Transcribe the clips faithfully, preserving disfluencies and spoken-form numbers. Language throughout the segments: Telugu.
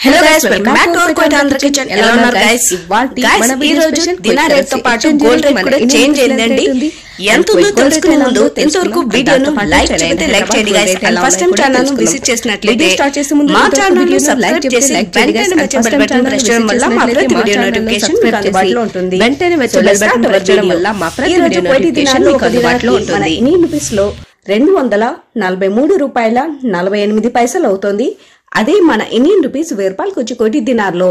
Hello guys welcome back to our quite Andhra kitchen. ఎలా ఉన్నారు గైస్? గైస్ ఈ రోజు దినా రేట్ తో పాటు గోల్డ్ రేట్ కూడా చేంజ్ అయిందండి. ఎంత ఉందో తెలుసుకునే ముందు ఇంతవరకు వీడియోను లైక్ చేయకపోతే లైక్ చేయండి guys. And first time channel ను విజిట్ చేసినట్లయితే మా ఛానల్ ను సబ్స్క్రైబ్ చేసి వెంటనే వచ్చే బెల్ బటన్ ప్రెస్ చేయడం వల్ల మా ప్రతి వీడియో నోటిఫికేషన్ మీకు అందుబాటులో ఉంటుంది. వెంటనే వచ్చే బెల్ బటన్ ప్రెస్ చేయడం వల్ల మా ప్రతి వీడియో నోటిఫికేషన్ మీకు అందుబాటులో ఉంటుంది. ఈ రూపీస్ లో రెండు వందల నలభై మూడు రూపాయల నలభై ఎనిమిది పైసలు అవుతుంది. అదే మన ఇండియన్ రూపీస్ వెయ్యి రూపాయలకు వచ్చి కోటి దినార్లో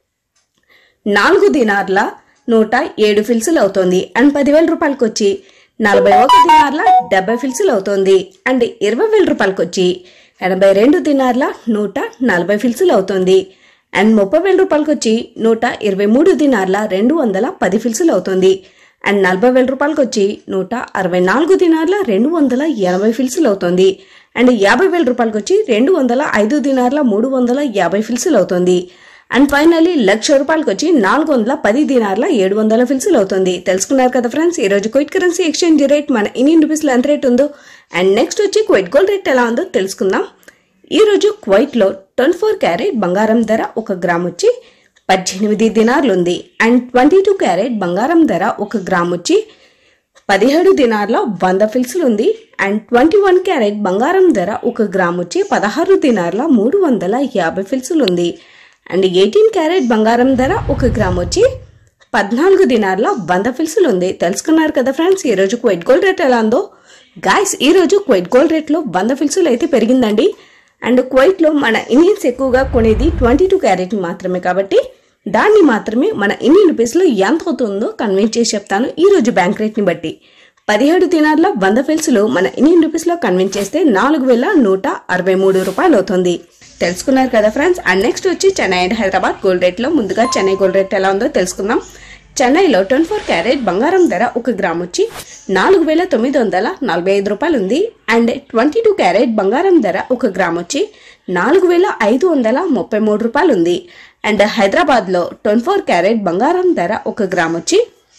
నాలుగు దినార్ల నూట ఏడు ఫిల్సులు అవుతుంది. అండ్ పదివేల రూపాయలకు వచ్చి నలభై ఒక దినార్ల డెబ్బై ఫిల్సులు అవుతుంది. అండ్ ఇరవై వేల రూపాయలకు వచ్చి ఎనభై రెండు దినార్ల నూట నలభై ఫిల్సులు అవుతుంది. అండ్ ముప్పై వేల రూపాయలకు వచ్చి నూట ఇరవై మూడు దినార్ల రెండు వందల పది ఫిల్సులు అవుతుంది. అండ్ నలభై వేల రూపాయలకు వచ్చి నూట అరవై నాలుగు దినార్ల రెండు వందల ఎనభై ఫిల్సులు అవుతుంది. అండ్ యాభై వేల రూపాయలకు వచ్చి రెండు వందల ఐదు దినార్ల మూడు వందల యాభై ఫిల్సులు అవుతుంది. అండ్ ఫైనల్లీ లక్ష రూపాయలకు వచ్చి నాలుగు వందల పది దినార్ల ఏడు వందల ఫిల్సులు అవుతుంది. తెలుసుకున్నారు కదా ఫ్రెండ్స్, ఈ రోజు క్వైట్ కరెన్సీ ఎక్స్చేంజ్ రేట్ మన ఇండియన్ రూపీస్లో ఎంత రేట్ ఉందో అండ్ నెక్స్ట్ వచ్చి క్వైట్ గోల్డ్ రేట్ ఎలా ఉందో తెలుసుకుందాం. ఈ రోజు క్వైట్లో ట్వంటీ ఫోర్ క్యారెట్ బంగారం ధర ఒక గ్రామ్ వచ్చి పద్దెనిమిది దినార్లు ఉంది. అండ్ ట్వంటీ టూ క్యారెట్ బంగారం ధర ఒక గ్రామ్ వచ్చి పదిహేడు దినార్ల వంద ఫిల్సులు ఉంది. అండ్ ట్వంటీ వన్ క్యారెట్ బంగారం ధర ఒక గ్రామ్ వచ్చి పదహారు దినార్ల మూడు వందల యాభై ఫిల్సులు ఉంది. అండ్ ఎయిటీన్ క్యారెట్ బంగారం ధర ఒక గ్రామ్ వచ్చి పద్నాలుగు దినార్ల వంద ఫిల్సులు ఉంది. తెలుసుకున్నారు కదా ఫ్రెండ్స్, ఈ రోజు క్వైట్ గోల్డ్ రేట్ ఎలా ఉందో. గాయస్ ఈ రోజు క్వైట్ గోల్డ్ రేట్లో వంద ఫిల్సులు అయితే పెరిగిందండి. అండ్ క్వైట్లో మన ఇండియన్స్ ఎక్కువగా కొనేది ట్వంటీ టూ క్యారెట్ మాత్రమే కాబట్టి దాన్ని మాత్రమే మన ఇండియన్ రూపీస్లో ఎంత అవుతుందో కన్వెన్స్ చేసి చెప్తాను. ఈ రోజు బ్యాంక్ రేట్ని బట్టి పదిహేడు దినార్ల వంద ఫిల్సులు మన ఇండియన్ రూపీస్లో కన్వెన్స్ చేస్తే నాలుగు వేల నూట అరవై మూడు రూపాయలు అవుతుంది. తెలుసుకున్నారు కదా ఫ్రెండ్స్. అండ్ నెక్స్ట్ వచ్చి చెన్నై అండ్ హైదరాబాద్ గోల్డ్ రేట్లో ముందుగా చెన్నై గోల్డ్ రేట్ ఎలా ఉందో తెలుసుకుందాం. చెన్నైలో ట్వంటీ ఫోర్ క్యారెట్ బంగారం ధర ఒక గ్రామ్ వచ్చి నాలుగు వేల తొమ్మిది వందల నలభై ఐదు రూపాయలు ఉంది. అండ్ ట్వంటీ టూ క్యారెట్ బంగారం ధర ఒక గ్రామ్ వచ్చి నాలుగు వేల ఐదు వందల ముప్పై మూడు రూపాయలు ఉంది. అండ్ హైదరాబాద్లో ట్వంటీ ఫోర్ క్యారెట్ బంగారం ధర ఒక గ్రామ్ వచ్చి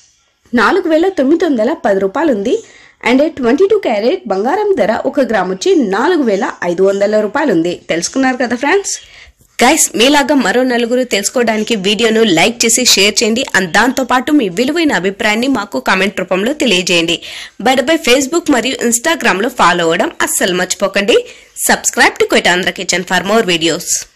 నాలుగు వేల తొమ్మిది వందల పది రూపాయలు ఉంది. అండ్ ట్వంటీ టూ క్యారెట్ బంగారం ధర ఒక గ్రామ్ వచ్చి నాలుగు వేల ఐదు వందల రూపాయలు ఉంది. తెలుసుకున్నారు కదా ఫ్రెండ్స్. గైస్ మీలాగా మరో నలుగురు తెలుసుకోవడానికి వీడియోను లైక్ చేసి షేర్ చేయండి. అండ్ దాంతో పాటు మీ విలువైన అభిప్రాయాన్ని మాకు కామెంట్ రూపంలో తెలియజేయండి. బై బై ఫేస్బుక్ మరియు ఇన్స్టాగ్రామ్ లో ఫాలో అవ్వడం అస్సలు మర్చిపోకండి. Subscribe to quite Andhra kitchen for more videos.